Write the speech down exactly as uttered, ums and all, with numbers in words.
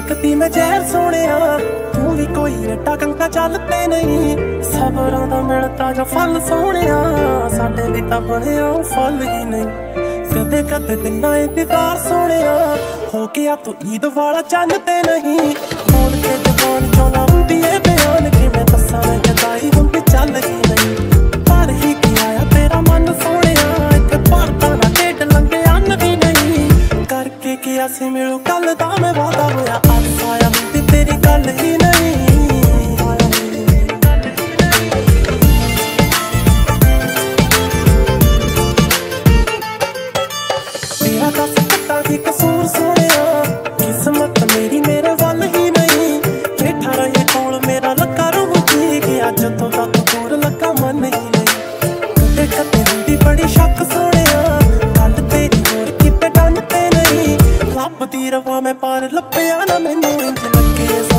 सकती मैं जहर सोने तू भी कोई रट्टा कंका चलते नहीं सबरां दा मिलता जो फल सोने साडे भी तां बणिया फल ही नहीं कदे कदे दिना इंतजार सोने हो गया तू ईद वाला चंद ते नहीं बोल के जबान चों ना हुंदी ए बयान कि मैं दस्सां मैं जदाई हुंदी चल ही नहीं पर ही कि आया तेरा मन सोने इत्थे भरदा ना ढिड लंघे अन्न भी नहीं करके कि असीं मिलूं कल दा मैं वादा होया अज आया हुंदी तेरी गल ही नहीं तेरा दस पता की कसूर सोने किस्मत मेरी मेरे वल ही नहीं बैठा रहे कोल मेरा लगा रूह जी गया जदों दा तू दूर लगा मन ही नहीं कदे कदे हुंदी बड़ी शक सोने गल तेरी होर किते डन ते नहीं लभदी रवां मैं पर लभया ना मैनूं इंज लगे